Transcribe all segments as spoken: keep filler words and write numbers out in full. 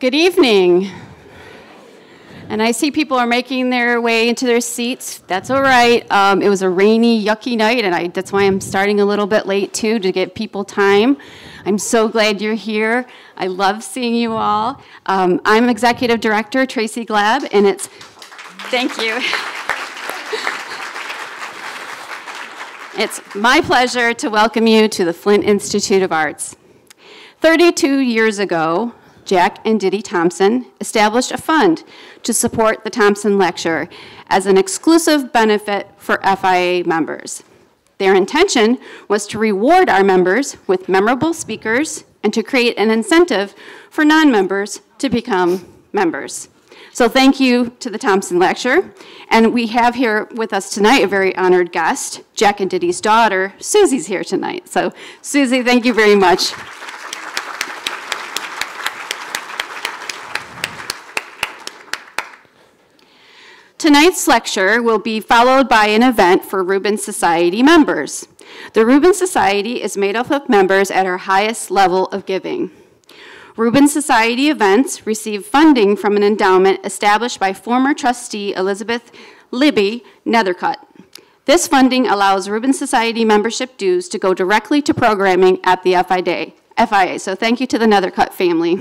Good evening. And I see people are making their way into their seats. That's all right. Um, it was a rainy, yucky night, and I, that's why I'm starting a little bit late, too, to give people time. I'm so glad you're here. I love seeing you all. Um, I'm Executive Director Tracy Glab, and it's, thank you. It's my pleasure to welcome you to the Flint Institute of Arts. thirty-two years ago, Jack and Diddy Thompson established a fund to support the Thompson Lecture as an exclusive benefit for F I A members. Their intention was to reward our members with memorable speakers and to create an incentive for non-members to become members. So thank you to the Thompson Lecture. And we have here with us tonight a very honored guest. Jack and Diddy's daughter, Susie's here tonight. So Susie, thank you very much. Tonight's lecture will be followed by an event for Rubens Society members. The Rubens Society is made up of members at our highest level of giving. Rubens Society events receive funding from an endowment established by former trustee Elizabeth Libby Nethercutt. This funding allows Rubens Society membership dues to go directly to programming at the F I A. So thank you to the Nethercutt family.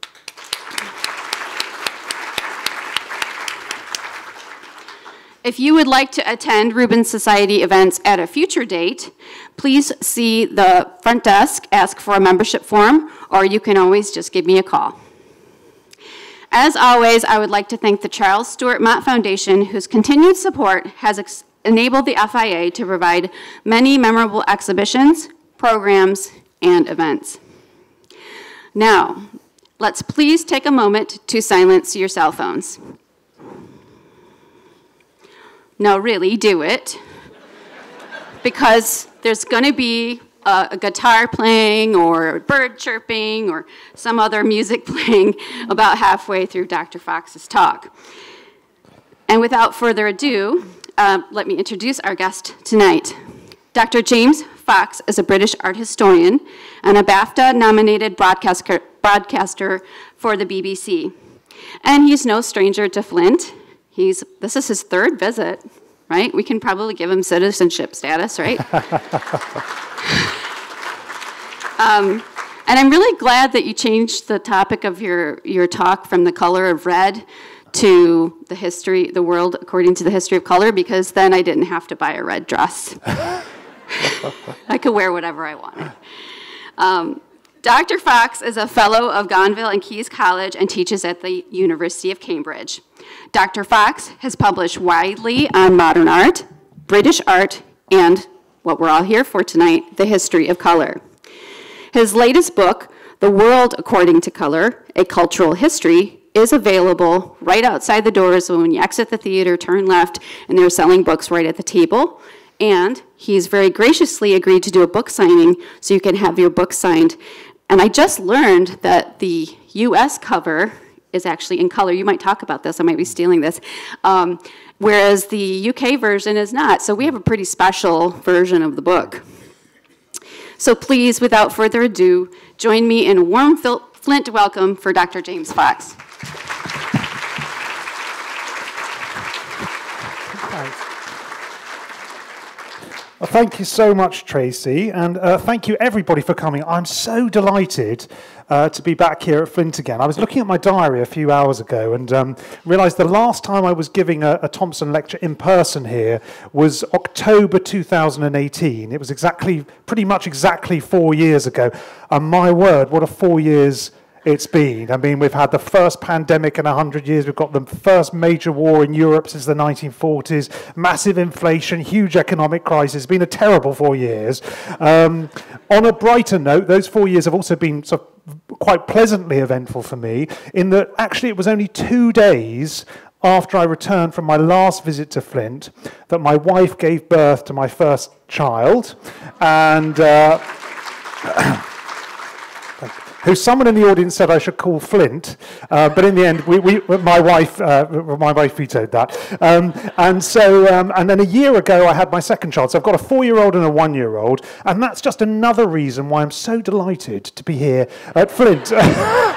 If you would like to attend Rubens Society events at a future date, please see the front desk, ask for a membership form, or you can always just give me a call. As always, I would like to thank the Charles Stewart Mott Foundation, whose continued support has enabled the F I A to provide many memorable exhibitions, programs, and events. Now, let's please take a moment to silence your cell phones. No, really, do it. Because there's going to be a, a guitar playing or a bird chirping or some other music playing about halfway through Doctor Fox's talk. And without further ado, uh, let me introduce our guest tonight. Doctor James Fox is a British art historian and a BAFTA-nominated broadcaster, broadcaster for the B B C. And he's no stranger to Flint. He's, this is his third visit, right? We can probably give him citizenship status, right? um, and I'm really glad that you changed the topic of your, your talk from the color of red to the history, the world according to the history of color, because then I didn't have to buy a red dress. I could wear whatever I wanted. Um, Doctor Fox is a fellow of Gonville and Keyes College and teaches at the University of Cambridge. Doctor Fox has published widely on modern art, British art, and what we're all here for tonight, the history of color. His latest book, The World According to Color, A Cultural History, is available right outside the doors. So when you exit the theater, turn left, and they're selling books right at the table. And he's very graciously agreed to do a book signing so you can have your book signed. And I just learned that the U S cover is actually in color. You might talk about this. I might be stealing this. Um, whereas the U K version is not. So we have a pretty special version of the book. So please, without further ado, join me in a warm Flint welcome for Doctor James Fox. Thanks. Well, thank you so much, Tracy, and uh, thank you everybody for coming. I'm so delighted uh, to be back here at Flint again. I was looking at my diary a few hours ago and um, realised the last time I was giving a, a Thompson lecture in person here was October two thousand eighteen. It was exactly, pretty much exactly four years ago. And my word, what a four years it's been. I mean, we've had the first pandemic in a hundred years. We've got the first major war in Europe since the nineteen forties, massive inflation, huge economic crisis. It's been a terrible four years. Um, on a brighter note, those four years have also been sort of quite pleasantly eventful for me, in that actually it was only two days after I returned from my last visit to Flint that my wife gave birth to my first child. And Uh, who someone in the audience said I should call Flint, uh, but in the end, we, we, my wife, uh, my wife vetoed that. Um, and so, um, and then a year ago, I had my second child. So I've got a four-year-old and a one-year-old, and that's just another reason why I'm so delighted to be here at Flint.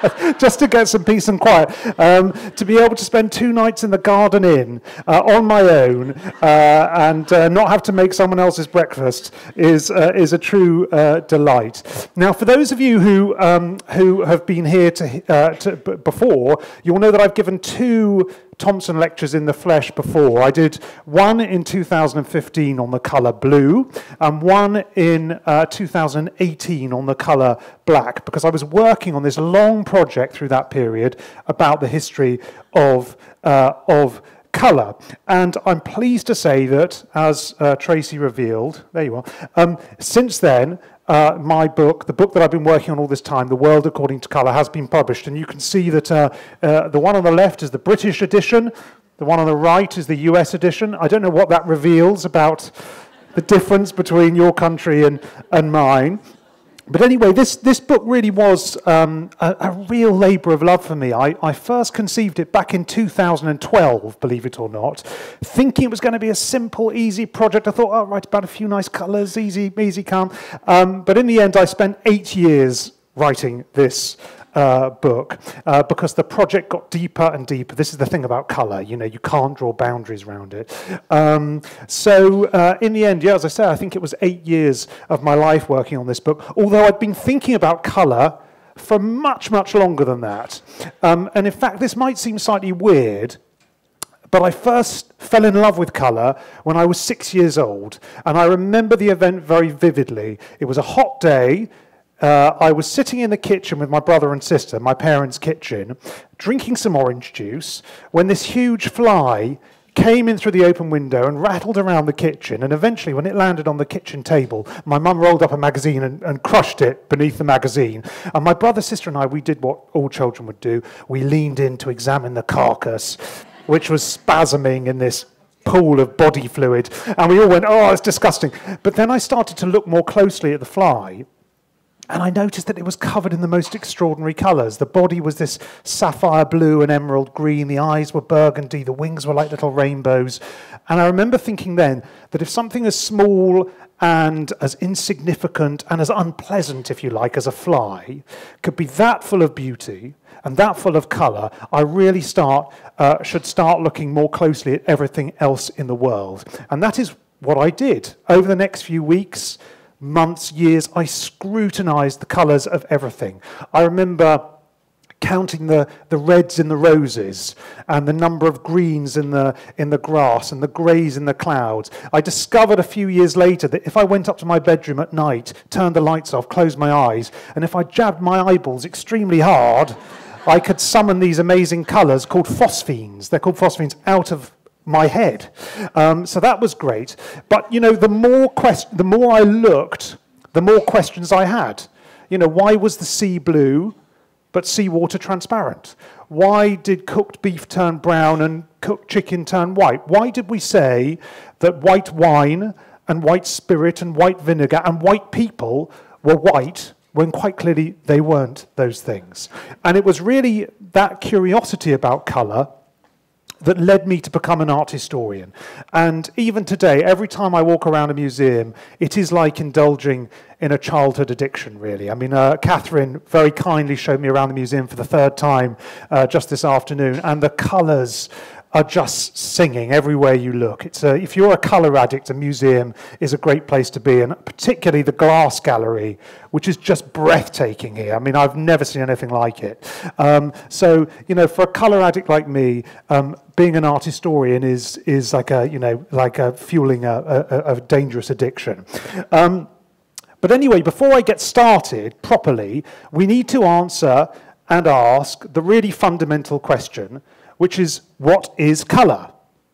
just to get some peace and quiet. Um, to be able to spend two nights in the Garden Inn uh, on my own uh, and uh, not have to make someone else's breakfast is uh, is a true uh, delight. Now, for those of you who um, who have been here to, uh, to b- before, you'll know that I've given two Thompson lectures in the flesh before. I did one in two thousand fifteen on the colour blue and one in uh, two thousand eighteen on the colour black, because I was working on this long project through that period about the history of uh, of colour. And I'm pleased to say that, as uh, Tracy revealed, there you are, um, since then, Uh, my book, the book that I've been working on all this time, The World According to Colour, has been published. And you can see that uh, uh, the one on the left is the British edition, the one on the right is the U S edition. I don't know what that reveals about the difference between your country and, and mine. But anyway, this, this book really was um, a, a real labour of love for me. I, I first conceived it back in two thousand twelve, believe it or not, thinking it was going to be a simple, easy project. I thought, oh, I'll write about a few nice colours, easy, easy come. Um, but in the end, I spent eight years writing this uh, book uh, because the project got deeper and deeper. This is the thing about colour, you know, you can't draw boundaries around it. Um, so uh, in the end, yeah, as I said, I think it was eight years of my life working on this book, although I'd been thinking about colour for much, much longer than that. Um, and in fact, this might seem slightly weird, but I first fell in love with colour when I was six years old, and I remember the event very vividly. It was a hot day. Uh, I was sitting in the kitchen with my brother and sister, my parents' kitchen, drinking some orange juice, when this huge fly came in through the open window and rattled around the kitchen, and eventually, when it landed on the kitchen table, my mum rolled up a magazine and, and crushed it beneath the magazine. And my brother, sister and I, we did what all children would do. We leaned in to examine the carcass, which was spasming in this pool of body fluid, and we all went, oh, it's disgusting. But then I started to look more closely at the fly, and I noticed that it was covered in the most extraordinary colours. The body was this sapphire blue and emerald green. The eyes were burgundy. The wings were like little rainbows. And I remember thinking then that if something as small and as insignificant and as unpleasant, if you like, as a fly could be that full of beauty and that full of colour, I really start uh, should start looking more closely at everything else in the world. And that is what I did. Over the next few weeks, months, years, I scrutinised the colours of everything. I remember counting the, the reds in the roses and the number of greens in the in the grass and the greys in the clouds. I discovered a few years later that if I went up to my bedroom at night, turned the lights off, closed my eyes, and if I jabbed my eyeballs extremely hard, I could summon these amazing colours called phosphenes. They're called phosphenes out of my head. Um, so that was great. But, you know, the more quest- the more I looked, the more questions I had. You know, why was the sea blue but seawater transparent? Why did cooked beef turn brown and cooked chicken turn white? Why did we say that white wine and white spirit and white vinegar and white people were white when quite clearly they weren't those things? And it was really that curiosity about colour that led me to become an art historian. And even today, every time I walk around a museum, it is like indulging in a childhood addiction, really. I mean, uh, Catherine very kindly showed me around the museum for the third time uh, just this afternoon, and the colours are just singing everywhere you look. It's a, if you're a colour addict, a museum is a great place to be, and particularly the glass gallery, which is just breathtaking here. I mean, I've never seen anything like it. Um, so, you know, for a colour addict like me, um, being an art historian is is like a, you know, like a fueling a, a, a dangerous addiction. Um, but anyway, before I get started properly, we need to answer and ask the really fundamental question, which is, what is colour?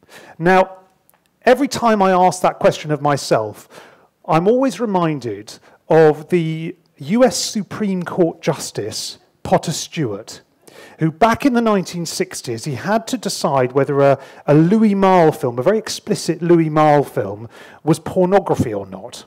Now, every time I ask that question of myself, I'm always reminded of the U S Supreme Court Justice, Potter Stewart, who back in the nineteen sixties, he had to decide whether a, a Louis Malle film, a very explicit Louis Malle film, was pornography or not.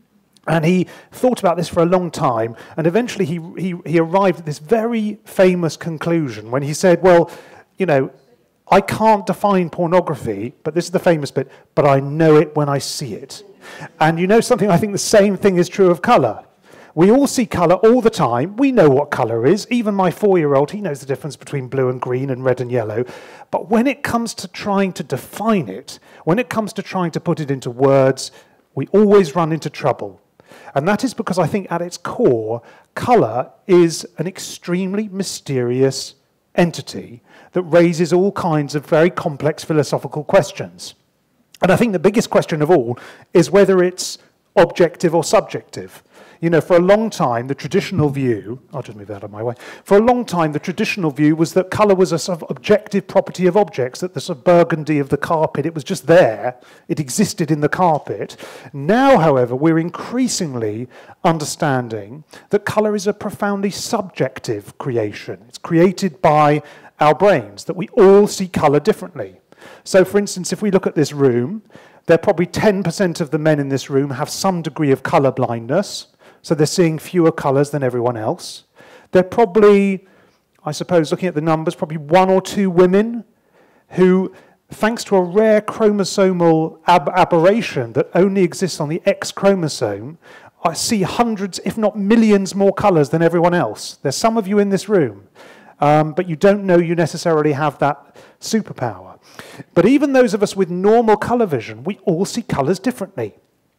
And he thought about this for a long time, and eventually he, he, he arrived at this very famous conclusion when he said, well, you know, I can't define pornography, but this is the famous bit, but I know it when I see it. And you know something, I think the same thing is true of colour. We all see colour all the time. We know what colour is. Even my four-year-old, he knows the difference between blue and green and red and yellow. But when it comes to trying to define it, when it comes to trying to put it into words, we always run into trouble. And that is because I think at its core, colour is an extremely mysterious entity that raises all kinds of very complex philosophical questions. And I think the biggest question of all is whether it's objective or subjective. You know, for a long time, the traditional view, I'll just move that out of my way, for a long time, the traditional view was that colour was a sort of objective property of objects, that the sort of burgundy of the carpet, it was just there, it existed in the carpet. Now, however, we're increasingly understanding that colour is a profoundly subjective creation. It's created by our brains, that we all see colour differently. So, for instance, if we look at this room, there are probably ten percent of the men in this room have some degree of colour blindness. So they're seeing fewer colours than everyone else. They're probably, I suppose, looking at the numbers, probably one or two women who, thanks to a rare chromosomal ab aberration that only exists on the X chromosome, I see hundreds, if not millions, more colours than everyone else. There's some of you in this room, um, but you don't know you necessarily have that superpower. But even those of us with normal colour vision, we all see colours differently.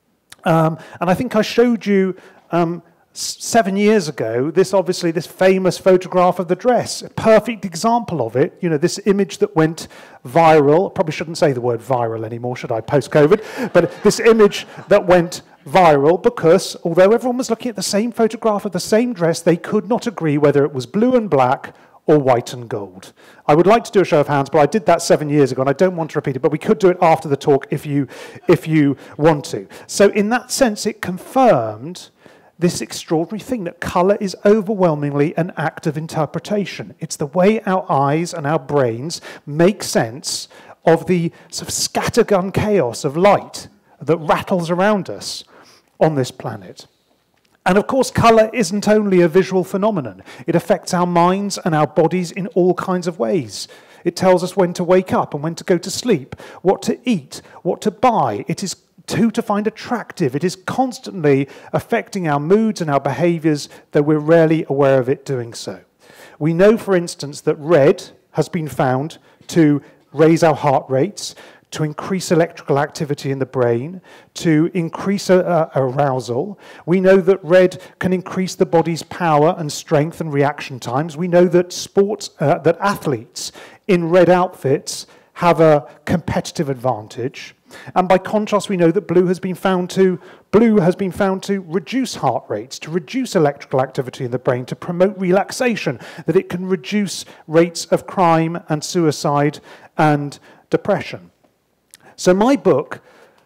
Um, and I think I showed you Um, seven years ago, this obviously, this famous photograph of the dress, a perfect example of it, you know, this image that went viral, probably shouldn't say the word viral anymore, should I, post-COVID, but this image that went viral because, although everyone was looking at the same photograph of the same dress, they could not agree whether it was blue and black or white and gold. I would like to do a show of hands, but I did that seven years ago, and I don't want to repeat it, but we could do it after the talk if you, if you want to. So in that sense, it confirmed this extraordinary thing that colour is overwhelmingly an act of interpretation. It's the way our eyes and our brains make sense of the sort of scattergun chaos of light that rattles around us on this planet. And of course, colour isn't only a visual phenomenon. It affects our minds and our bodies in all kinds of ways. It tells us when to wake up and when to go to sleep, what to eat, what to buy. It is who to find attractive. It is constantly affecting our moods and our behaviours, though we're rarely aware of it doing so. We know, for instance, that red has been found to raise our heart rates, to increase electrical activity in the brain, to increase uh, arousal. We know that red can increase the body's power and strength and reaction times. We know that sports, uh, that athletes in red outfits have a competitive advantage. And by contrast, we know that blue has been found to blue has been found to reduce heart rates, to reduce electrical activity in the brain, to promote relaxation, that it can reduce rates of crime and suicide and depression. So my book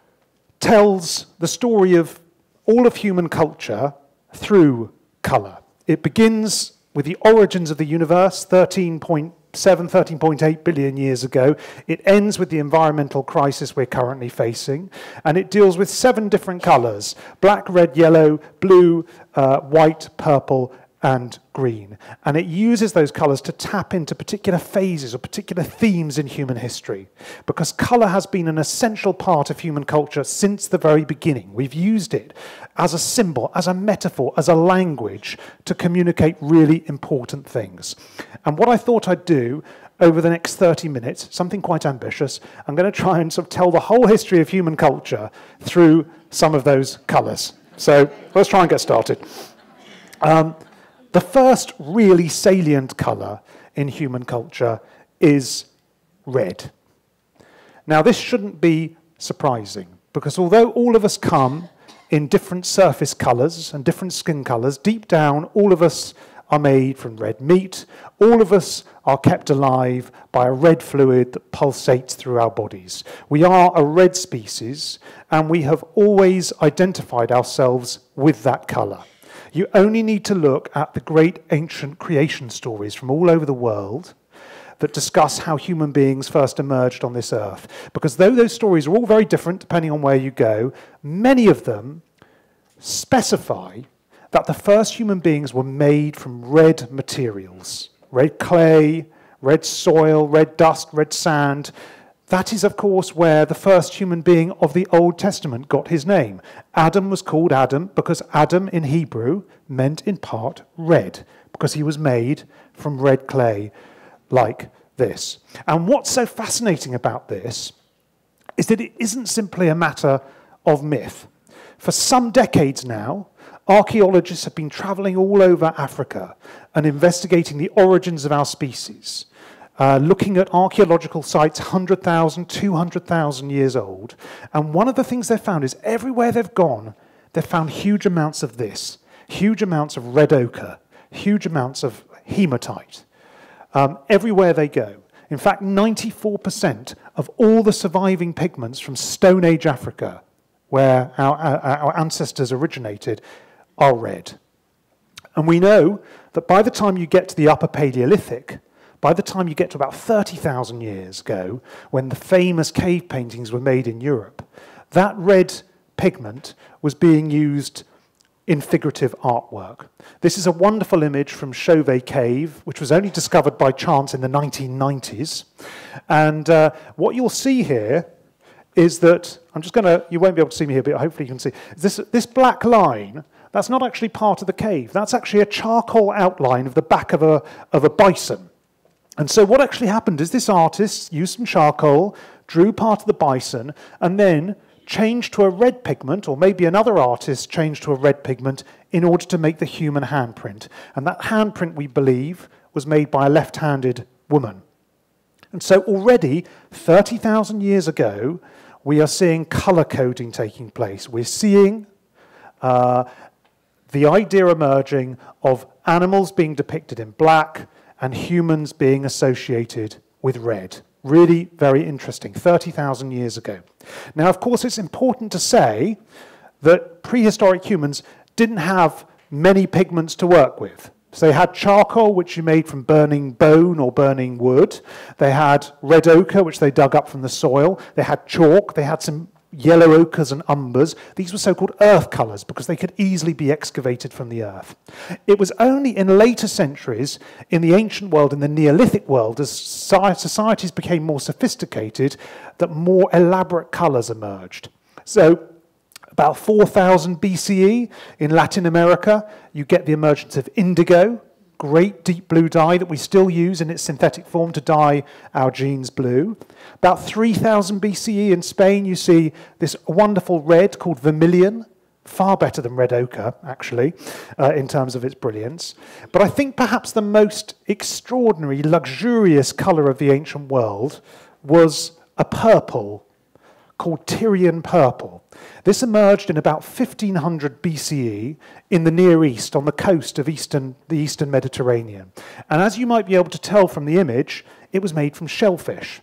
tells the story of all of human culture through colour. It begins with the origins of the universe, thirteen point seven, thirteen point eight billion years ago. It ends with the environmental crisis we're currently facing, and it deals with seven different colours: black, red, yellow, blue, uh, white, purple, and green. And it uses those colours to tap into particular phases or particular themes in human history, because colour has been an essential part of human culture since the very beginning. We've used it as a symbol, as a metaphor, as a language to communicate really important things. And what I thought I'd do over the next thirty minutes, something quite ambitious, I'm going to try and sort of tell the whole history of human culture through some of those colours. So let's try and get started. Um, The first really salient colour in human culture is red. Now, this shouldn't be surprising, because although all of us come in different surface colours and different skin colours, deep down, all of us are made from red meat. All of us are kept alive by a red fluid that pulsates through our bodies. We are a red species, and we have always identified ourselves with that colour. You only need to look at the great ancient creation stories from all over the world that discuss how human beings first emerged on this earth. Because though those stories are all very different depending on where you go, many of them specify that the first human beings were made from red materials. Red clay, red soil, red dust, red sand. That is, of course, where the first human being of the Old Testament got his name. Adam was called Adam because Adam in Hebrew meant in part red, because he was made from red clay like this. And what's so fascinating about this is that it isn't simply a matter of myth. For some decades now, archaeologists have been traveling all over Africa and investigating the origins of our species. Uh, looking at archaeological sites one hundred thousand, two hundred thousand years old. And one of the things they've found is everywhere they've gone, they've found huge amounts of this, huge amounts of red ochre, huge amounts of hematite, um, everywhere they go. In fact, ninety-four percent of all the surviving pigments from Stone Age Africa, where our, our, our ancestors originated, are red. And we know that by the time you get to the Upper Paleolithic, by the time you get to about thirty thousand years ago, when the famous cave paintings were made in Europe, that red pigment was being used in figurative artwork. This is a wonderful image from Chauvet Cave, which was only discovered by chance in the nineteen nineties. And uh, what you'll see here is that, I'm just going to, you won't be able to see me here, but hopefully you can see, this, this black line, that's not actually part of the cave. That's actually a charcoal outline of the back of a, of a bison. And so what actually happened is this artist used some charcoal, drew part of the bison, and then changed to a red pigment, or maybe another artist changed to a red pigment in order to make the human handprint. And that handprint, we believe, was made by a left-handed woman. And so already, thirty thousand years ago, we are seeing colour coding taking place. We're seeing uh, the idea emerging of animals being depicted in black and humans being associated with red. Really very interesting, thirty thousand years ago. Now, of course, it's important to say that prehistoric humans didn't have many pigments to work with. So they had charcoal, which you made from burning bone or burning wood. They had red ochre, which they dug up from the soil. They had chalk. They had some yellow ochres and umbers. These were so-called earth colours because they could easily be excavated from the earth. It was only in later centuries, in the ancient world, in the Neolithic world, as societies became more sophisticated, that more elaborate colours emerged. So about four thousand B C E in Latin America, you get the emergence of indigo, great deep blue dye that we still use in its synthetic form to dye our jeans blue. About three thousand B C E in Spain, you see this wonderful red called vermilion, far better than red ochre, actually, uh, in terms of its brilliance. But I think perhaps the most extraordinary, luxurious colour of the ancient world was a purple called Tyrian purple. This emerged in about fifteen hundred B C E in the Near East, on the coast of eastern, the eastern Mediterranean. And as you might be able to tell from the image, it was made from shellfish.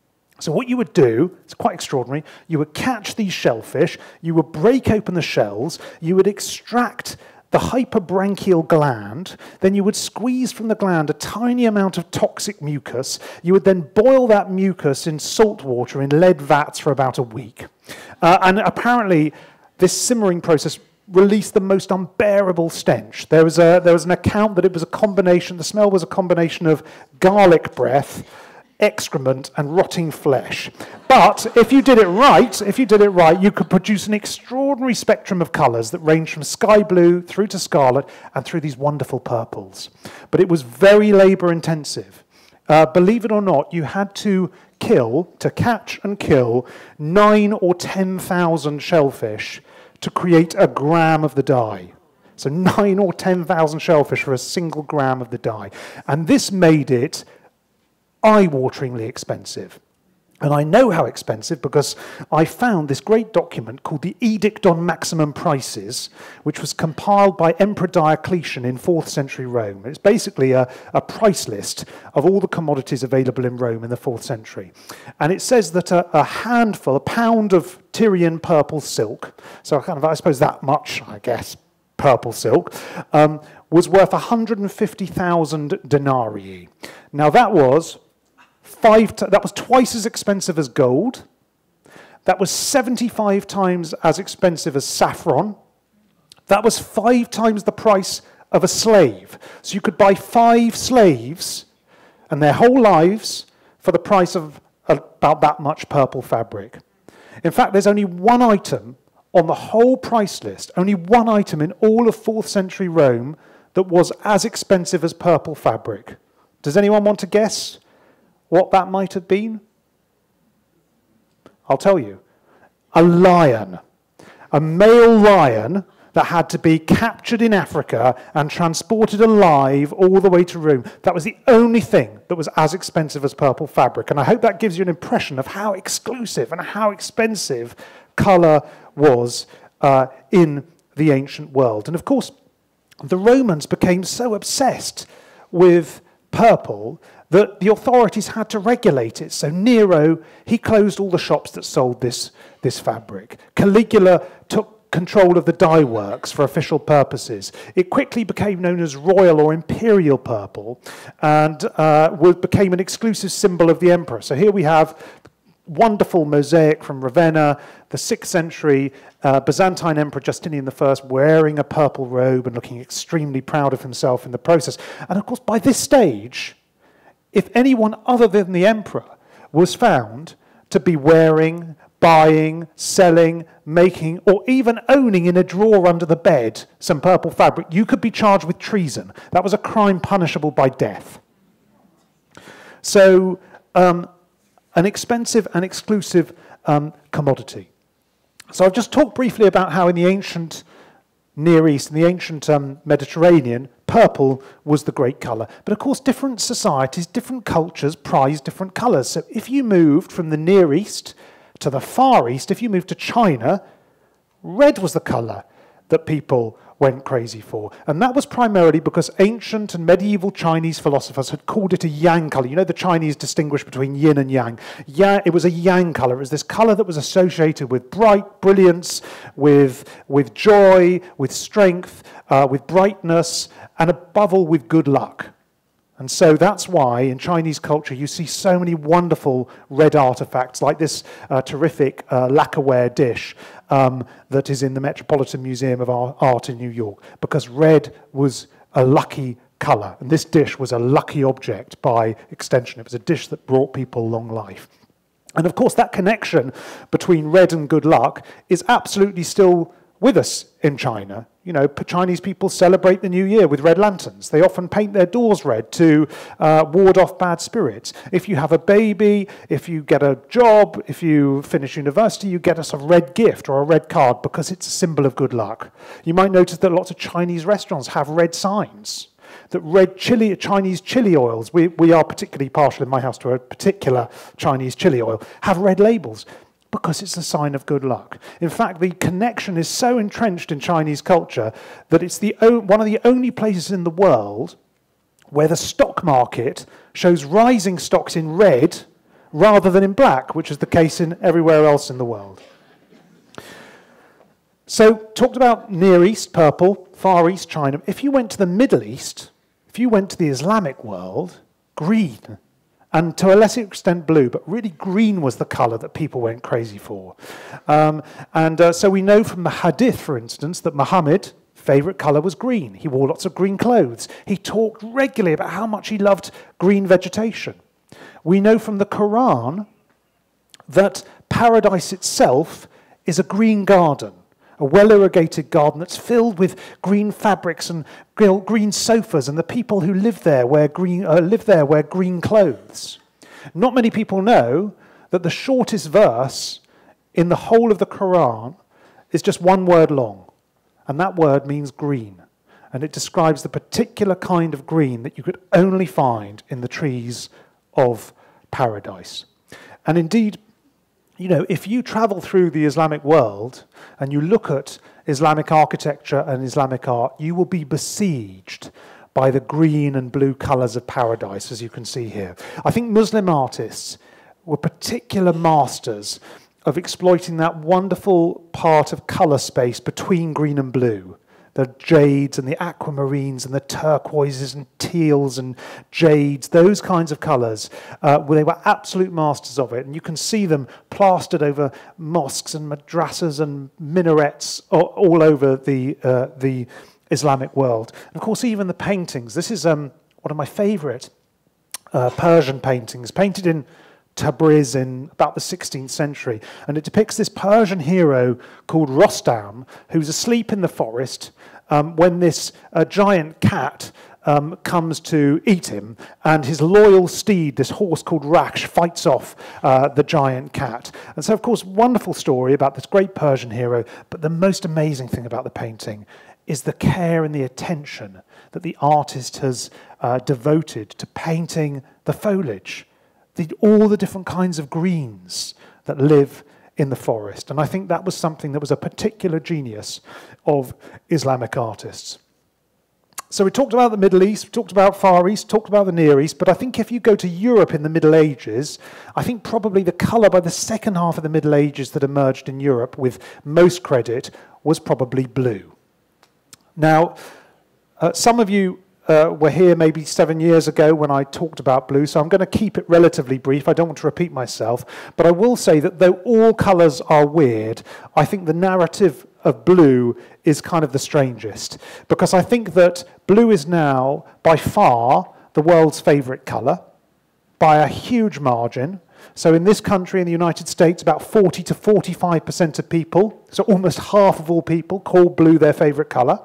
So what you would do, it's quite extraordinary, you would catch these shellfish, you would break open the shells, you would extract the hyperbranchial gland, then you would squeeze from the gland a tiny amount of toxic mucus. You would then boil that mucus in salt water in lead vats for about a week. Uh, and apparently, this simmering process released the most unbearable stench. There was, a, there was an account that it was a combination, the smell was a combination of garlic breath, excrement, and rotting flesh. But if you did it right, if you did it right, you could produce an extraordinary spectrum of colours that range from sky blue through to scarlet and through these wonderful purples. But it was very labour intensive. Uh, believe it or not, you had to kill, to catch and kill, nine or ten thousand shellfish to create a gram of the dye. So nine or ten thousand shellfish for a single gram of the dye. And this made it eye-wateringly expensive. And I know how expensive because I found this great document called the Edict on Maximum Prices, which was compiled by Emperor Diocletian in fourth century Rome. It's basically a, a price list of all the commodities available in Rome in the fourth century. And it says that a, a handful, a pound of Tyrian purple silk, so kind of, I suppose that much, I guess, purple silk, um, was worth one hundred fifty thousand denarii. Now that was Five t that was twice as expensive as gold. That was seventy-five times as expensive as saffron. That was five times the price of a slave. So you could buy five slaves and their whole lives for the price of about that much purple fabric. In fact, there's only one item on the whole price list, only one item in all of fourth century Rome that was as expensive as purple fabric. Does anyone want to guess what that might have been? I'll tell you. A lion. A male lion that had to be captured in Africa and transported alive all the way to Rome. That was the only thing that was as expensive as purple fabric. And I hope that gives you an impression of how exclusive and how expensive colour was uh, in the ancient world. And of course, the Romans became so obsessed with purple that the authorities had to regulate it. So Nero, he closed all the shops that sold this, this fabric. Caligula took control of the dye works for official purposes. It quickly became known as royal or imperial purple and uh, became an exclusive symbol of the emperor. So here we have wonderful mosaic from Ravenna, the sixth century uh, Byzantine Emperor Justinian the First wearing a purple robe and looking extremely proud of himself in the process. And of course, by this stage, if anyone other than the emperor was found to be wearing, buying, selling, making, or even owning in a drawer under the bed some purple fabric, you could be charged with treason. That was a crime punishable by death. So, um, an expensive and exclusive um, commodity. So I've just talked briefly about how in the ancient Near East, in the ancient um, Mediterranean, purple was the great colour. But of course, different societies, different cultures prize different colours. So if you moved from the Near East to the Far East, if you moved to China, red was the colour that people went crazy for. And that was primarily because ancient and medieval Chinese philosophers had called it a yang colour. You know, the Chinese distinguish between yin and yang. Yeah, it was a yang colour. It was this colour that was associated with bright brilliance, with, with joy, with strength, uh, with brightness, and above all, with good luck. And so that's why in Chinese culture you see so many wonderful red artifacts, like this uh, terrific uh, lacquerware dish um, that is in the Metropolitan Museum of Art in New York, because red was a lucky colour. And this dish was a lucky object by extension. It was a dish that brought people long life. And of course that connection between red and good luck is absolutely still with us in China. You know, Chinese people celebrate the New Year with red lanterns. They often paint their doors red to uh, ward off bad spirits. If you have a baby, if you get a job, if you finish university, you get us a red gift or a red card because it's a symbol of good luck. You might notice that lots of Chinese restaurants have red signs. That red chili, Chinese chili oils, we, we are particularly partial in my house to a particular Chinese chili oil, have red labels, because it's a sign of good luck. In fact, the connection is so entrenched in Chinese culture that it's the one of the only places in the world where the stock market shows rising stocks in red rather than in black, which is the case in everywhere else in the world. So, talked about Near East, purple, Far East, China. If you went to the Middle East, if you went to the Islamic world, green. And to a lesser extent blue, but really green was the colour that people went crazy for. Um, and uh, so we know from the Hadith, for instance, that Muhammad, favourite colour was green. He wore lots of green clothes. He talked regularly about how much he loved green vegetation. We know from the Quran that paradise itself is a green garden, a well-irrigated garden that's filled with green fabrics and green sofas, and the people who live there wear green, uh, live there wear green clothes. Not many people know that the shortest verse in the whole of the Quran is just one word long, and that word means green, and it describes the particular kind of green that you could only find in the trees of paradise. And indeed, you know, if you travel through the Islamic world and you look at Islamic architecture and Islamic art, you will be besieged by the green and blue colours of paradise, as you can see here. I think Muslim artists were particular masters of exploiting that wonderful part of colour space between green and blue. The jades and the aquamarines and the turquoises and teals and jades, those kinds of colours, uh, well, they were absolute masters of it. And you can see them plastered over mosques and madrasas and minarets all, all over the, uh, the Islamic world. And of course, even the paintings. This is um, one of my favourite uh, Persian paintings, painted in Tabriz in about the sixteenth century. And it depicts this Persian hero called Rostam, who's asleep in the forest um, when this uh, giant cat um, comes to eat him, and his loyal steed, this horse called Raksh, fights off uh, the giant cat. And so, of course, wonderful story about this great Persian hero, but the most amazing thing about the painting is the care and the attention that the artist has uh, devoted to painting the foliage, the, all the different kinds of greens that live in the forest. And I think that was something that was a particular genius of Islamic artists. So we talked about the Middle East, we talked about Far East, talked about the Near East, but I think if you go to Europe in the Middle Ages, I think probably the colour by the second half of the Middle Ages that emerged in Europe with most credit was probably blue. Now, uh, some of you uh, were here maybe seven years ago when I talked about blue, so I'm going to keep it relatively brief. I don't want to repeat myself, but I will say that though all colours are weird, I think the narrative of blue is kind of the strangest, because I think that blue is now by far the world's favourite colour by a huge margin. So in this country, in the United States, about forty to forty-five percent of people, so almost half of all people, call blue their favourite colour.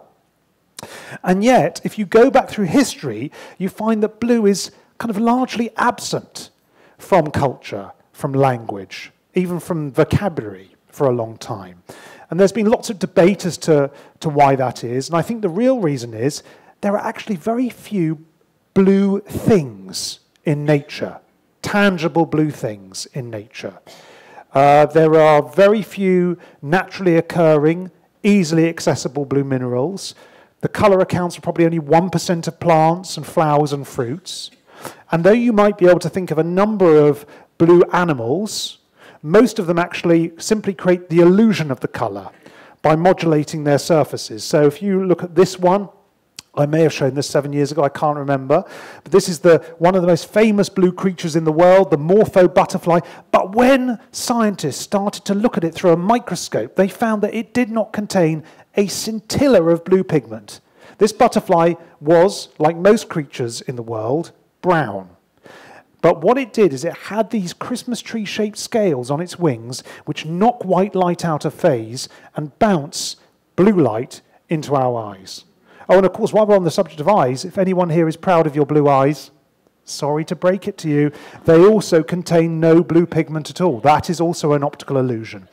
And yet, if you go back through history, you find that blue is kind of largely absent from culture, from language, even from vocabulary for a long time. And there's been lots of debate as to, to why that is. And I think the real reason is there are actually very few blue things in nature, tangible blue things in nature. Uh, there are very few naturally occurring, easily accessible blue minerals. The colour accounts for probably only one percent of plants and flowers and fruits. And though you might be able to think of a number of blue animals, most of them actually simply create the illusion of the colour by modulating their surfaces. So if you look at this one, I may have shown this seven years ago, I can't remember, but this is the, one of the most famous blue creatures in the world, the morpho butterfly. But when scientists started to look at it through a microscope, they found that it did not contain a scintilla of blue pigment. This butterfly was, like most creatures in the world, brown. But what it did is it had these Christmas tree-shaped scales on its wings which knock white light out of phase and bounce blue light into our eyes. Oh, and of course, while we're on the subject of eyes, if anyone here is proud of your blue eyes, sorry to break it to you, they also contain no blue pigment at all. That is also an optical illusion.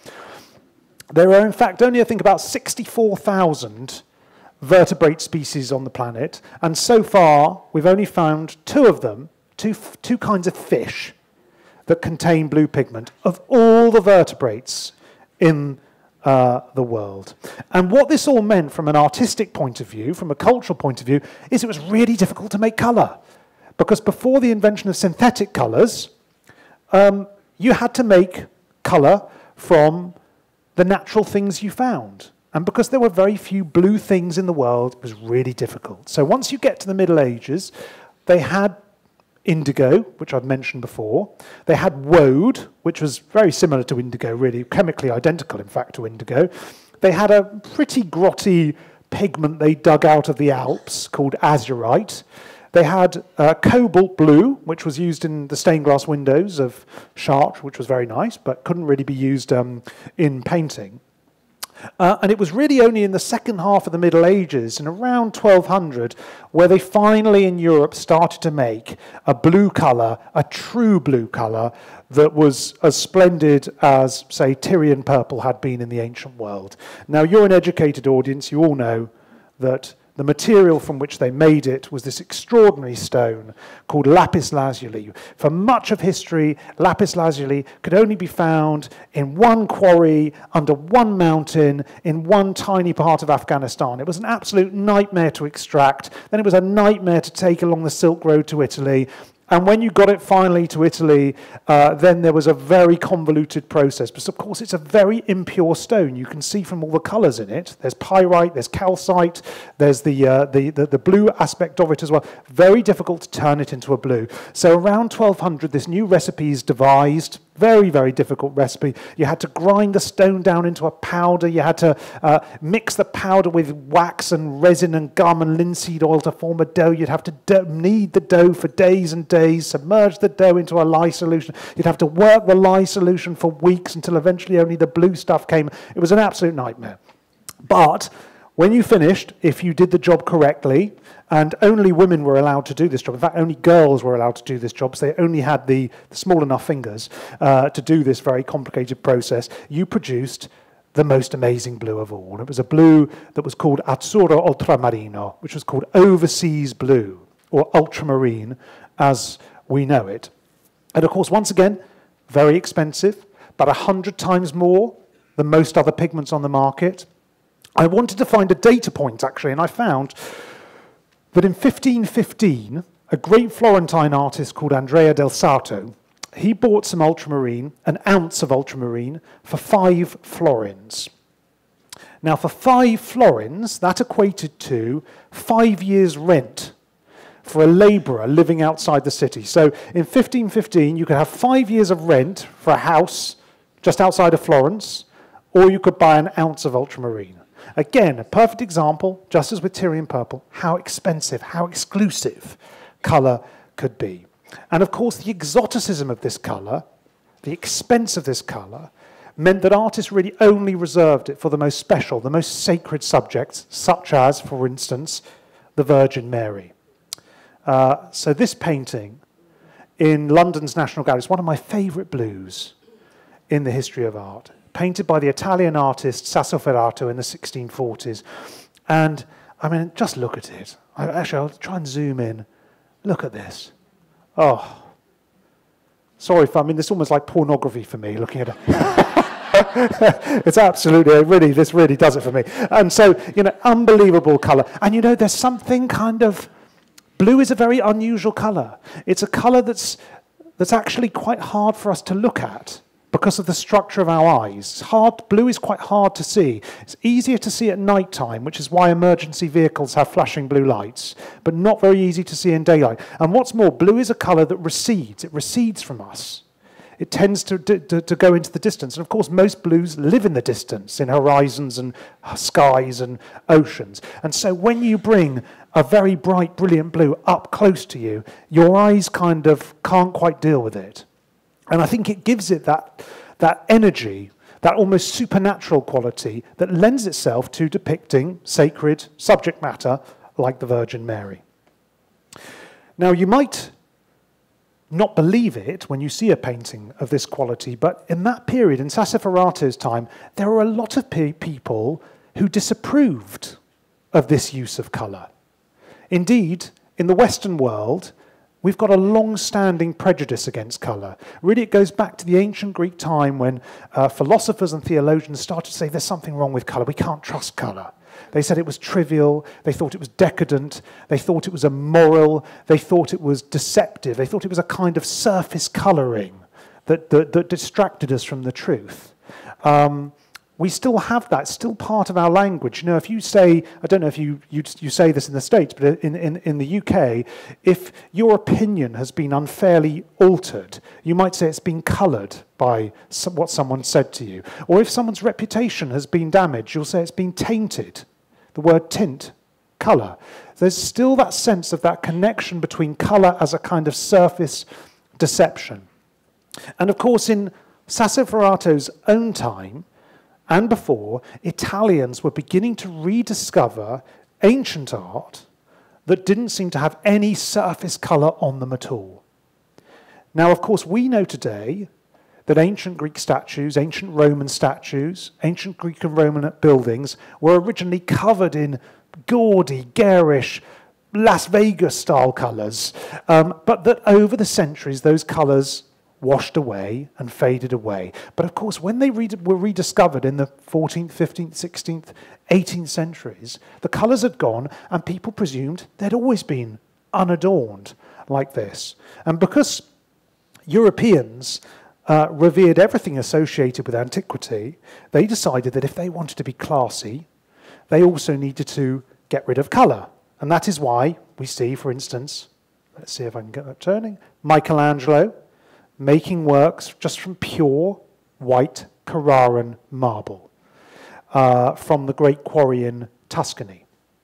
There are, in fact, only, I think, about sixty-four thousand vertebrate species on the planet, and so far, we've only found two of them, two, two kinds of fish that contain blue pigment of all the vertebrates in uh, the world. And what this all meant from an artistic point of view, from a cultural point of view, is it was really difficult to make colour. Because before the invention of synthetic colours, um, you had to make colour from the natural things you found. And because there were very few blue things in the world, it was really difficult. So once you get to the Middle Ages, they had indigo, which I've mentioned before. They had woad, which was very similar to indigo, really, chemically identical, in fact, to indigo. They had a pretty grotty pigment they dug out of the Alps called azurite. They had uh, cobalt blue, which was used in the stained glass windows of Chartres, which was very nice, but couldn't really be used um, in painting. Uh, and it was really only in the second half of the Middle Ages, in around twelve hundred, where they finally in Europe started to make a blue colour, a true blue colour, that was as splendid as, say, Tyrian purple had been in the ancient world. Now, you're an educated audience, you all know that the material from which they made it was this extraordinary stone called lapis lazuli. For much of history, lapis lazuli could only be found in one quarry, under one mountain, in one tiny part of Afghanistan. It was an absolute nightmare to extract. Then it was a nightmare to take along the Silk Road to Italy. And when you got it finally to Italy, uh, then there was a very convoluted process. But of course, it's a very impure stone. You can see from all the colours in it. There's pyrite, there's calcite, there's the, uh, the, the, the blue aspect of it as well. Very difficult to turn it into a blue. So around twelve hundred, this new recipe is devised, Very, very difficult recipe. You had to grind the stone down into a powder. You had to uh, mix the powder with wax and resin and gum and linseed oil to form a dough. You'd have to do knead the dough for days and days, submerge the dough into a lye solution. You'd have to work the lye solution for weeks until eventually only the blue stuff came. It was an absolute nightmare. But when you finished, if you did the job correctly, and only women were allowed to do this job. In fact, only girls were allowed to do this job, so they only had the, the small enough fingers uh, to do this very complicated process. You produced the most amazing blue of all. It was a blue that was called azzurro ultramarino, which was called overseas blue, or ultramarine, as we know it. And of course, once again, very expensive, about a hundred times more than most other pigments on the market. I wanted to find a data point, actually, and I found that in fifteen fifteen, a great Florentine artist called Andrea del Sarto, he bought some ultramarine, an ounce of ultramarine, for five florins. Now, for five florins, that equated to five years' rent for a labourer living outside the city. So in fifteen fifteen, you could have five years of rent for a house just outside of Florence, or you could buy an ounce of ultramarine. Again, a perfect example, just as with Tyrian purple, how expensive, how exclusive colour could be. And of course, the exoticism of this colour, the expense of this colour, meant that artists really only reserved it for the most special, the most sacred subjects, such as, for instance, the Virgin Mary. Uh, so this painting in London's National Gallery is one of my favourite blues in the history of art, painted by the Italian artist Sassoferrato in the sixteen forties. And, I mean, just look at it. I, actually, I'll try and zoom in. Look at this. Oh. Sorry, for, I mean, it's almost like pornography for me, looking at it. It's absolutely, it really, this really does it for me. And so, you know, unbelievable colour. And, you know, there's something kind of... Blue is a very unusual colour. It's a colour that's, that's actually quite hard for us to look at, because of the structure of our eyes. It's hard, blue is quite hard to see. It's easier to see at night time, which is why emergency vehicles have flashing blue lights, but not very easy to see in daylight. And what's more, blue is a colour that recedes. It recedes from us. It tends to, to, to go into the distance. And of course, most blues live in the distance, in horizons and skies and oceans. And so when you bring a very bright, brilliant blue up close to you, your eyes kind of can't quite deal with it. And I think it gives it that, that energy, that almost supernatural quality that lends itself to depicting sacred subject matter like the Virgin Mary. Now, you might not believe it when you see a painting of this quality, but in that period, in Sassoferrato's time, there were a lot of pe- people who disapproved of this use of colour. Indeed, in the Western world, we've got a long-standing prejudice against colour. Really, it goes back to the ancient Greek time when uh, philosophers and theologians started to say there's something wrong with colour. We can't trust colour. They said it was trivial. They thought it was decadent. They thought it was immoral. They thought it was deceptive. They thought it was a kind of surface colouring that, that, that distracted us from the truth. Um, We still have that, still part of our language. You know, if you say, I don't know if you, you, you say this in the States, but in, in, in the U K, if your opinion has been unfairly altered, you might say it's been coloured by some, what someone said to you. Or if someone's reputation has been damaged, you'll say it's been tainted. The word tint, colour. There's still that sense of that connection between colour as a kind of surface deception. And of course, in Sassoferrato's own time, and before, Italians were beginning to rediscover ancient art that didn't seem to have any surface colour on them at all. Now, of course, we know today that ancient Greek statues, ancient Roman statues, ancient Greek and Roman buildings were originally covered in gaudy, garish, Las Vegas-style colours, um, but that over the centuries, those colours washed away and faded away. But of course, when they re- were rediscovered in the fourteenth, fifteenth, sixteenth, eighteenth centuries, the colours had gone and people presumed they'd always been unadorned like this. And because Europeans uh, revered everything associated with antiquity, they decided that if they wanted to be classy, they also needed to get rid of colour. And that is why we see, for instance, let's see if I can get that turning, Michelangelo, making works just from pure white Carrara marble uh, from the great quarry in Tuscany.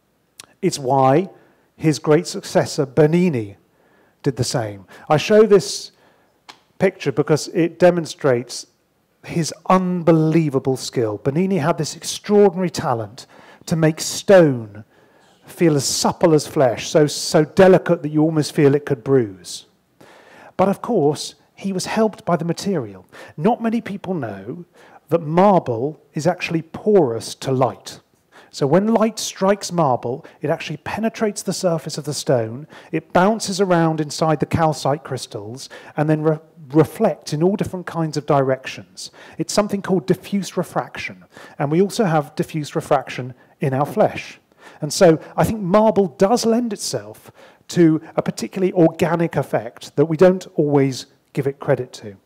It's why his great successor Bernini did the same. I show this picture because it demonstrates his unbelievable skill. Bernini had this extraordinary talent to make stone feel as supple as flesh, so, so delicate that you almost feel it could bruise. But of course, he was helped by the material. Not many people know that marble is actually porous to light. So when light strikes marble, it actually penetrates the surface of the stone, it bounces around inside the calcite crystals, and then re reflects in all different kinds of directions. It's something called diffuse refraction, and we also have diffuse refraction in our flesh. And so I think marble does lend itself to a particularly organic effect that we don't always give it credit to.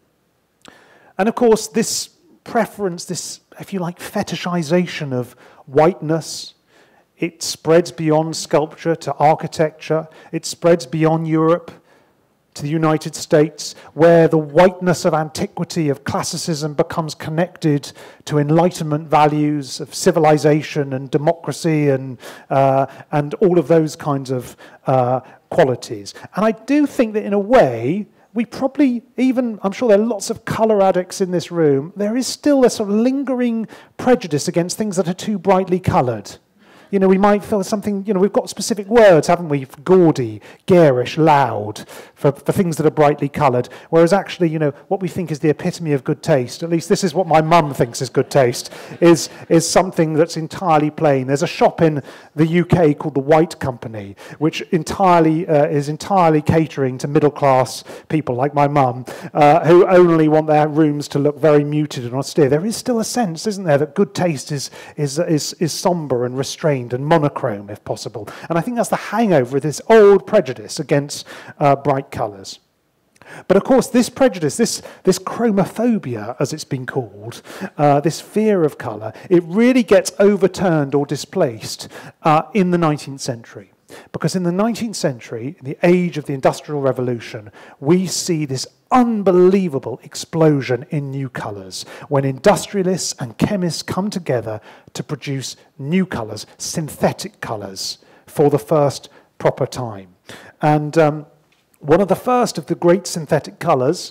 And of course, this preference, this, if you like, fetishization of whiteness, it spreads beyond sculpture to architecture, it spreads beyond Europe to the United States, where the whiteness of antiquity, of classicism, becomes connected to Enlightenment values of civilization and democracy and, uh, and all of those kinds of uh, qualities. And I do think that in a way, we probably, even, I'm sure there are lots of colour addicts in this room, there is still a sort of lingering prejudice against things that are too brightly coloured. You know, we might feel something, you know, we've got specific words, haven't we, for gaudy, garish, loud, for, for things that are brightly coloured, whereas actually, you know, what we think is the epitome of good taste, at least this is what my mum thinks is good taste, is, is something that's entirely plain. There's a shop in the U K called the White Company, which entirely uh, is entirely catering to middle-class people like my mum, uh, who only want their rooms to look very muted and austere. There is still a sense, isn't there, that good taste is, is, is, is sombre and restrained and monochrome, if possible. And I think that's the hangover of this old prejudice against uh, bright colours. But of course, this prejudice, this, this chromophobia, as it's been called, uh, this fear of colour, it really gets overturned or displaced uh, in the nineteenth century. Because in the nineteenth century, in the age of the Industrial Revolution, we see this unbelievable explosion in new colours when industrialists and chemists come together to produce new colours, synthetic colours, for the first proper time. And um, one of the first of the great synthetic colours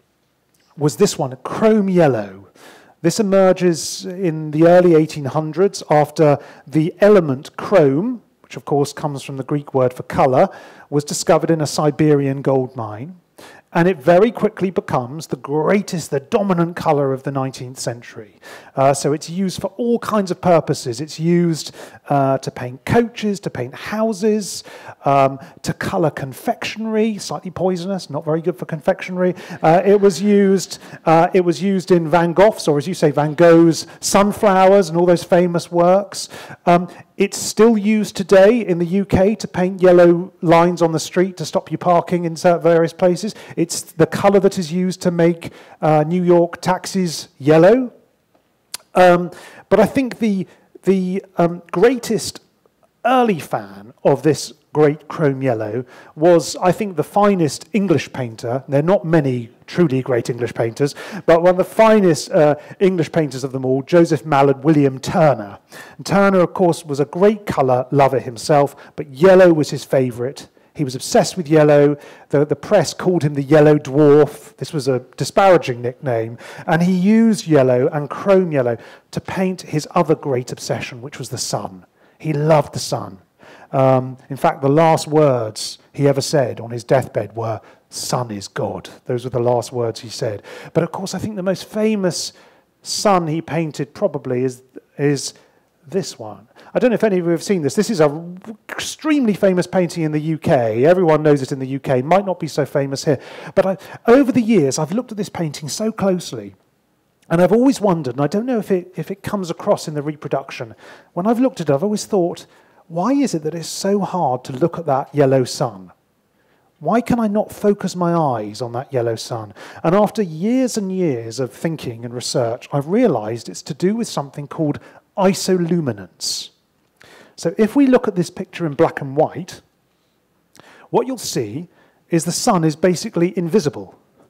was this one, chrome yellow. This emerges in the early eighteen hundreds after the element chrome, which of course comes from the Greek word for colour, was discovered in a Siberian gold mine. And it very quickly becomes the greatest, the dominant colour of the nineteenth century. Uh, so it's used for all kinds of purposes. It's used uh, to paint coaches, to paint houses, um, to colour confectionery, slightly poisonous, not very good for confectionery. Uh, it was used, uh, it was used in Van Gogh's, or as you say, Van Gogh's sunflowers and all those famous works. Um, It's still used today in the U K to paint yellow lines on the street to stop you parking in various places. It's the colour that is used to make uh, New York taxis yellow. Um, but I think the, the um, greatest early fan of this great chrome yellow was, I think, the finest English painter. There are not many truly great English painters, but one of the finest uh, English painters of them all, Joseph Mallard William Turner. And Turner, of course, was a great colour lover himself, but yellow was his favourite. He was obsessed with yellow. The, the press called him the Yellow Dwarf. This was a disparaging nickname. And he used yellow and chrome yellow to paint his other great obsession, which was the sun. He loved the sun. Um, in fact, the last words he ever said on his deathbed were, "Sun is God." Those were the last words he said. But of course, I think the most famous sun he painted probably is, is this one. I don't know if any of you have seen this. This is an extremely famous painting in the U K. Everyone knows it in the U K. Might not be so famous here. But I, over the years, I've looked at this painting so closely, and I've always wondered, and I don't know if it, if it comes across in the reproduction, when I've looked at it, I've always thought, why is it that it's so hard to look at that yellow sun? Why can I not focus my eyes on that yellow sun? And after years and years of thinking and research, I've realised it's to do with something called isoluminance. So if we look at this picture in black and white, what you'll see is the sun is basically invisible.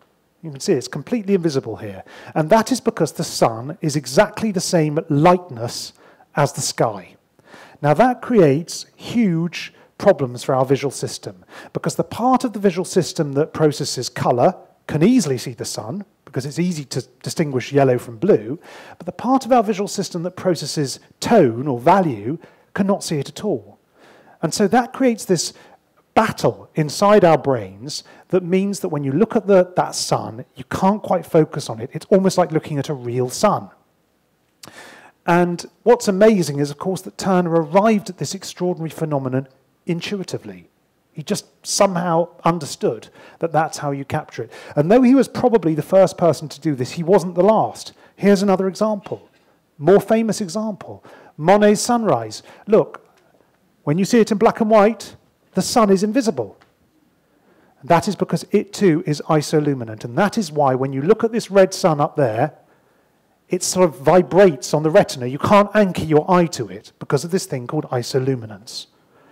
You can see it's completely invisible here. And that is because the sun is exactly the same lightness as the sky. Now that creates huge problems for our visual system, because the part of the visual system that processes colour can easily see the sun, because it's easy to distinguish yellow from blue, but the part of our visual system that processes tone or value cannot see it at all. And so that creates this battle inside our brains that means that when you look at the, that sun, you can't quite focus on it. It's almost like looking at a real sun. And what's amazing is, of course, that Turner arrived at this extraordinary phenomenon intuitively. He just somehow understood that that's how you capture it. And though he was probably the first person to do this, he wasn't the last. Here's another example, more famous example. Monet's sunrise. Look, when you see it in black and white, the sun is invisible. And that is because it too is isoluminant. And that is why when you look at this red sun up there, it sort of vibrates on the retina. You can't anchor your eye to it because of this thing called isoluminance.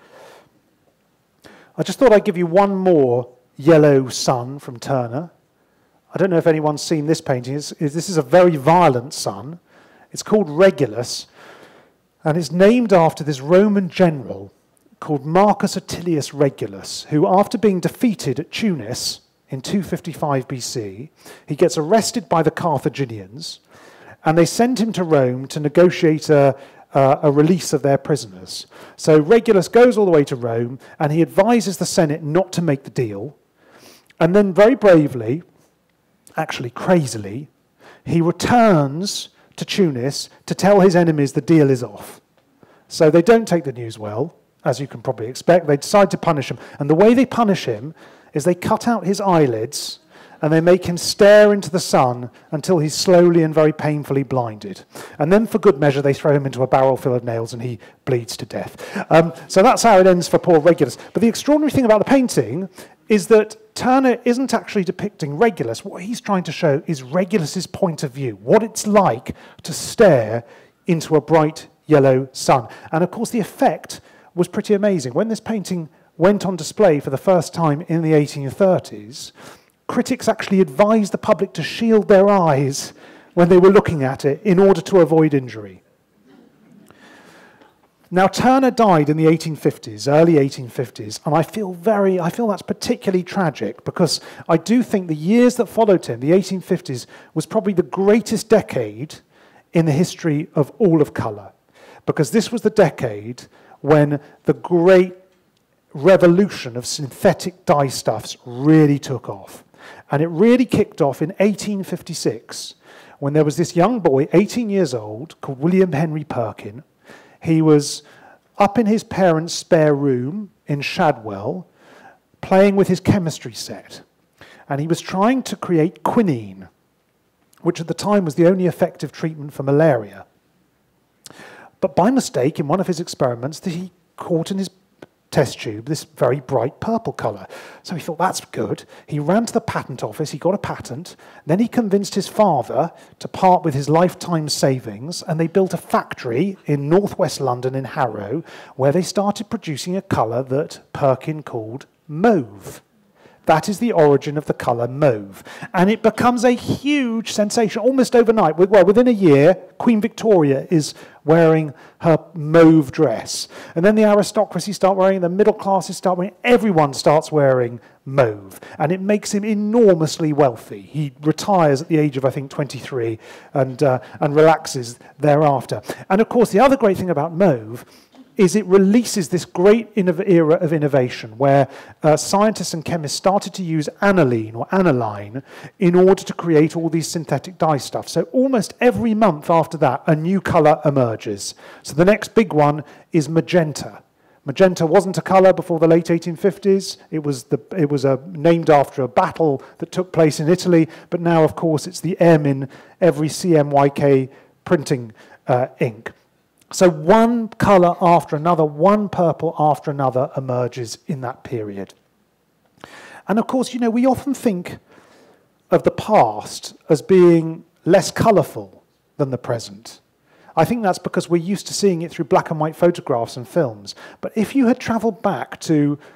I just thought I'd give you one more yellow sun from Turner. I don't know if anyone's seen this painting. It's, it's, this is a very violent sun. It's called Regulus, and it's named after this Roman general called Marcus Attilius Regulus, who, after being defeated at Tunis in two fifty-five B C, he gets arrested by the Carthaginians, and they send him to Rome to negotiate a, uh, a release of their prisoners. So Regulus goes all the way to Rome, and he advises the Senate not to make the deal. And then very bravely, actually crazily, he returns to Tunis to tell his enemies the deal is off. So they don't take the news well, as you can probably expect. They decide to punish him. And the way they punish him is they cut out his eyelids and they make him stare into the sun until he's slowly and very painfully blinded. And then, for good measure, they throw him into a barrel full of nails and he bleeds to death. Um, so that's how it ends for poor Regulus. But the extraordinary thing about the painting is that Turner isn't actually depicting Regulus. What he's trying to show is Regulus's point of view, what it's like to stare into a bright yellow sun. And of course, the effect was pretty amazing. When this painting went on display for the first time in the eighteen thirties, critics actually advised the public to shield their eyes when they were looking at it in order to avoid injury. Now, Turner died in the eighteen fifties, early eighteen fifties, and I feel very, I feel that's particularly tragic because I do think the years that followed him, the eighteen fifties, was probably the greatest decade in the history of all of colour, because this was the decade when the great revolution of synthetic dye stuffs really took off. And it really kicked off in eighteen fifty-six, when there was this young boy, eighteen years old, called William Henry Perkin. He was up in his parents' spare room in Shadwell, playing with his chemistry set. And he was trying to create quinine, which at the time was the only effective treatment for malaria. But by mistake, in one of his experiments, he caught in his test tube this very bright purple colour. So he thought, that's good. He ran to the patent office, he got a patent, then he convinced his father to part with his lifetime savings, and they built a factory in northwest London in Harrow, where they started producing a colour that Perkin called mauve. That is the origin of the colour mauve. And it becomes a huge sensation almost overnight. Well, within a year, Queen Victoria is wearing her mauve dress. And then the aristocracy start wearing, the middle classes start wearing, everyone starts wearing mauve. And it makes him enormously wealthy. He retires at the age of, I think, twenty-three and, uh, and relaxes thereafter. And of course, the other great thing about mauve is it releases this great era of innovation where uh, scientists and chemists started to use aniline or aniline in order to create all these synthetic dye stuff. So almost every month after that, a new colour emerges. So the next big one is magenta. Magenta wasn't a colour before the late eighteen fifties. It was, the, it was a, named after a battle that took place in Italy, but now, of course, it's the M in every C M Y K printing uh, ink. So one colour after another, one purple after another emerges in that period. And of course, you know, we often think of the past as being less colourful than the present. I think that's because we're used to seeing it through black and white photographs and films. But if you had travelled back to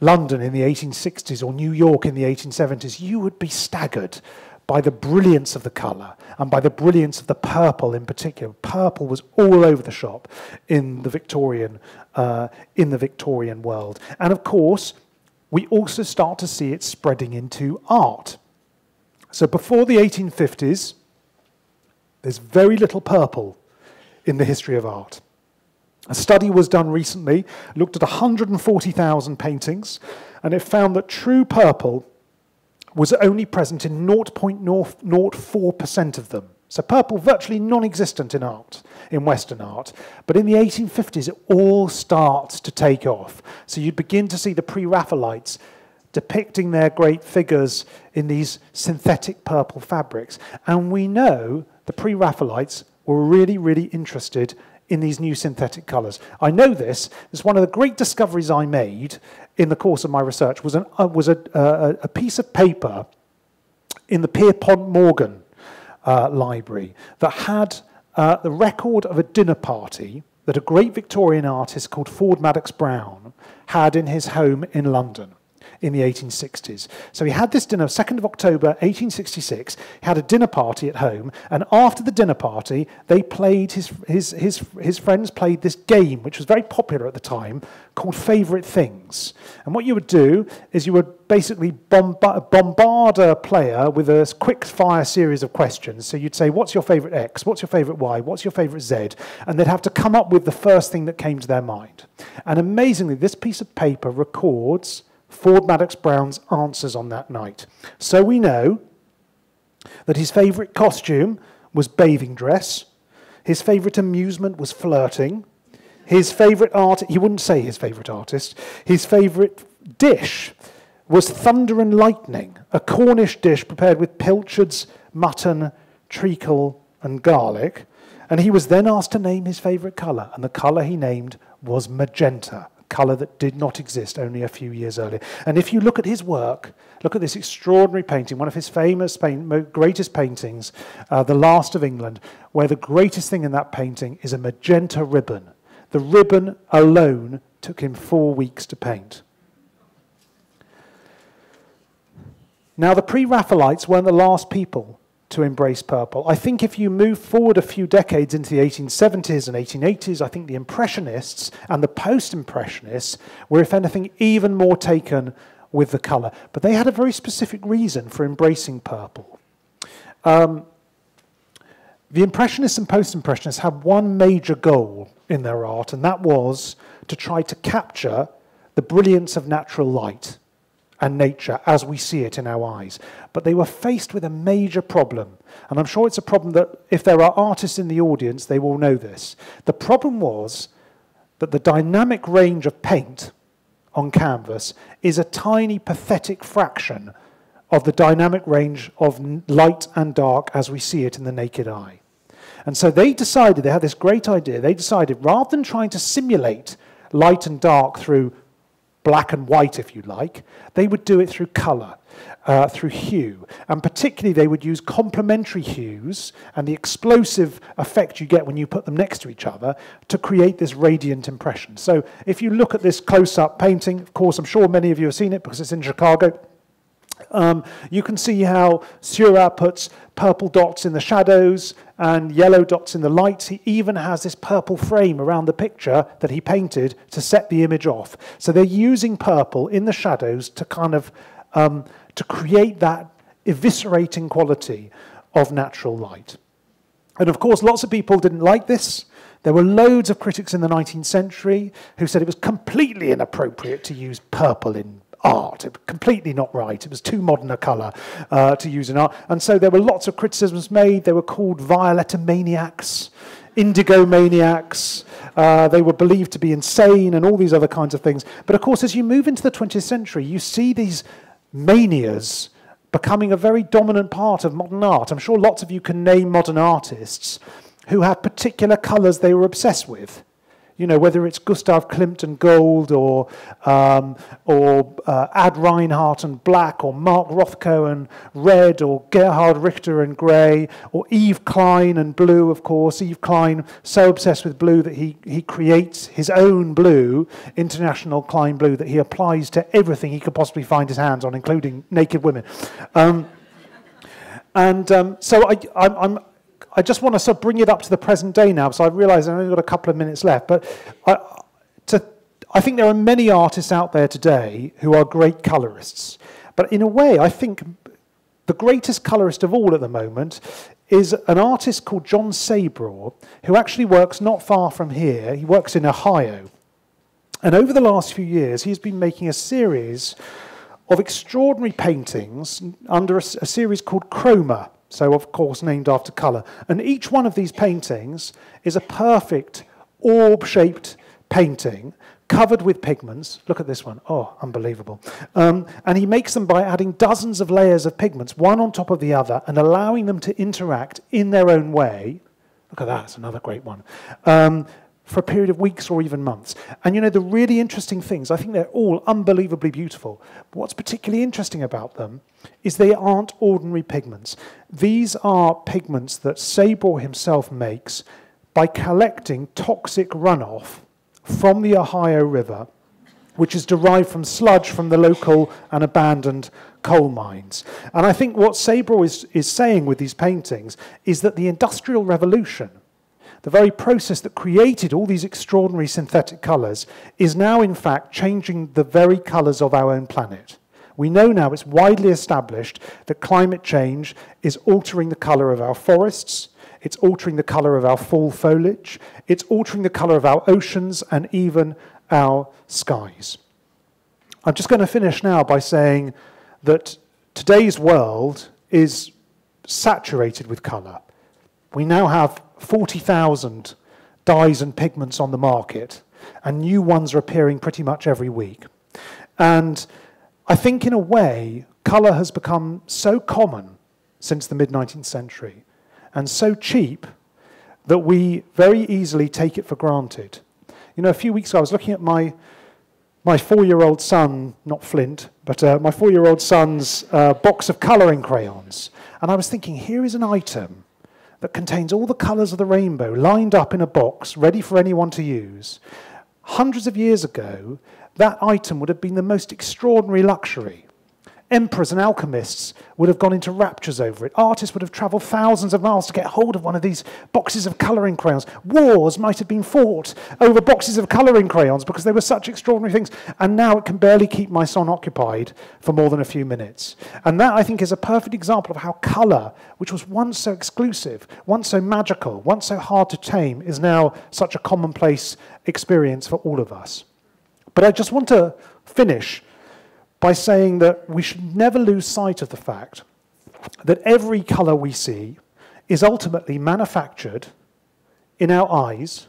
London in the eighteen sixties or New York in the eighteen seventies, you would be staggered by the brilliance of the colour and by the brilliance of the purple in particular. Purple was all over the shop in the Victorian, uh, in the Victorian world. And of course, we also start to see it spreading into art. So before the eighteen fifties, there's very little purple in the history of art. A study was done recently, looked at one hundred forty thousand paintings, and it found that true purple was only present in zero point zero four percent of them. So purple virtually non-existent in art, in Western art. But in the eighteen fifties, it all starts to take off. So you'd begin to see the pre-Raphaelites depicting their great figures in these synthetic purple fabrics. And we know the pre-Raphaelites were really, really interested in these new synthetic colours. I know this. It's one of the great discoveries I made in the course of my research was, an, uh, was a, uh, a piece of paper in the Pierpont Morgan uh, library that had uh, the record of a dinner party that a great Victorian artist called Ford Madox Brown had in his home in London in the eighteen sixties. So he had this dinner, second of October, eighteen sixty-six. He had a dinner party at home, and after the dinner party, they played, his, his, his, his friends played this game, which was very popular at the time, called Favourite Things. And what you would do is you would basically bombard, bombard a player with a quick-fire series of questions. So you'd say, what's your favourite X? What's your favourite Y? What's your favourite Z? And they'd have to come up with the first thing that came to their mind. And amazingly, this piece of paper records Ford Madox Brown's answers on that night. So we know that his favourite costume was bathing dress, his favourite amusement was flirting, his favourite art, he wouldn't say his favourite artist, his favourite dish was thunder and lightning, a Cornish dish prepared with pilchards, mutton, treacle and garlic, and he was then asked to name his favourite colour, and the colour he named was magenta. Colour that did not exist only a few years earlier. And if you look at his work, look at this extraordinary painting, one of his famous, paint, greatest paintings, uh, The Last of England, where the greatest thing in that painting is a magenta ribbon. The ribbon alone took him four weeks to paint. Now, the pre-Raphaelites weren't the last people to embrace purple. I think if you move forward a few decades into the eighteen seventies and eighteen eighties, I think the Impressionists and the Post-Impressionists were, if anything, even more taken with the colour. But they had a very specific reason for embracing purple. Um, the Impressionists and Post-Impressionists had one major goal in their art, and that was to try to capture the brilliance of natural light and nature as we see it in our eyes. But they were faced with a major problem. And I'm sure it's a problem that if there are artists in the audience, they will know this. The problem was that the dynamic range of paint on canvas is a tiny, pathetic fraction of the dynamic range of light and dark as we see it in the naked eye. And so they decided, they had this great idea, they decided rather than trying to simulate light and dark through black and white, if you like, they would do it through colour, uh, through hue. And particularly they would use complementary hues and the explosive effect you get when you put them next to each other to create this radiant impression. So if you look at this close-up painting, of course, I'm sure many of you have seen it because it's in Chicago, Um, you can see how Seurat puts purple dots in the shadows and yellow dots in the lights. He even has this purple frame around the picture that he painted to set the image off. So they're using purple in the shadows to kind of um, to create that eviscerating quality of natural light. And of course, lots of people didn't like this. There were loads of critics in the nineteenth century who said it was completely inappropriate to use purple in art. It was completely not right. It was too modern a colour uh, to use in art. And so there were lots of criticisms made. They were called violetta maniacs, indigo maniacs. Uh, they were believed to be insane and all these other kinds of things. But of course, as you move into the twentieth century, you see these manias becoming a very dominant part of modern art. I'm sure lots of you can name modern artists who have particular colours they were obsessed with. You know, whether it's Gustav Klimt and gold, or um, or uh, Ad Reinhardt and black, or Mark Rothko and red, or Gerhard Richter and grey, or Yves Klein and blue, of course. Yves Klein, so obsessed with blue that he, he creates his own blue, International Klein blue, that he applies to everything he could possibly find his hands on, including naked women. Um, and um, so I, I'm... I'm I just want to sort of bring it up to the present day now, so I realise I've only got a couple of minutes left. But I, to, I think there are many artists out there today who are great colourists. But in a way, I think the greatest colourist of all at the moment is an artist called John Sabraw, who actually works not far from here. He works in Ohio. And over the last few years, he's been making a series of extraordinary paintings under a, a series called Chroma. So, of course, named after colour. And each one of these paintings is a perfect orb-shaped painting covered with pigments. Look at this one. Oh, unbelievable. Um, and he makes them by adding dozens of layers of pigments, one on top of the other, and allowing them to interact in their own way. Look at that. That's another great one. Um, for a period of weeks or even months. And, you know, the really interesting things, I think they're all unbelievably beautiful. But what's particularly interesting about them is they aren't ordinary pigments. These are pigments that Sabraw himself makes by collecting toxic runoff from the Ohio River, which is derived from sludge from the local and abandoned coal mines. And I think what Sabraw is, is saying with these paintings is that the Industrial Revolution, the very process that created all these extraordinary synthetic colours, is now in fact changing the very colours of our own planet. We know now, it's widely established, that climate change is altering the colour of our forests, it's altering the colour of our fall foliage, it's altering the colour of our oceans and even our skies. I'm just going to finish now by saying that today's world is saturated with colour. We now have forty thousand dyes and pigments on the market, and new ones are appearing pretty much every week. And I think, in a way, colour has become so common since the mid nineteenth century, and so cheap, that we very easily take it for granted. You know, a few weeks ago, I was looking at my, my four-year-old son, not Flint, but uh, my four-year-old son's uh, box of colouring crayons, and I was thinking, here is an item that contains all the colours of the rainbow lined up in a box, ready for anyone to use. Hundreds of years ago, that item would have been the most extraordinary luxury. Emperors and alchemists would have gone into raptures over it. Artists would have travelled thousands of miles to get hold of one of these boxes of colouring crayons. Wars might have been fought over boxes of colouring crayons because they were such extraordinary things. And now it can barely keep my son occupied for more than a few minutes. And that, I think, is a perfect example of how colour, which was once so exclusive, once so magical, once so hard to tame, is now such a commonplace experience for all of us. But I just want to finish by saying that we should never lose sight of the fact that every colour we see is ultimately manufactured in our eyes.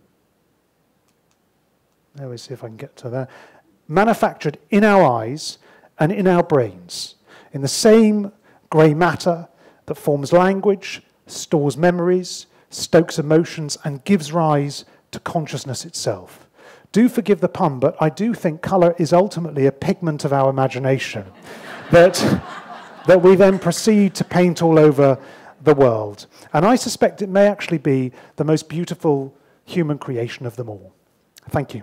Let me see if I can get to that. Manufactured in our eyes and in our brains, in the same grey matter that forms language, stores memories, stokes emotions, and gives rise to consciousness itself. Do forgive the pun, but I do think colour is ultimately a pigment of our imagination that, that we then proceed to paint all over the world. And I suspect it may actually be the most beautiful human creation of them all. Thank you.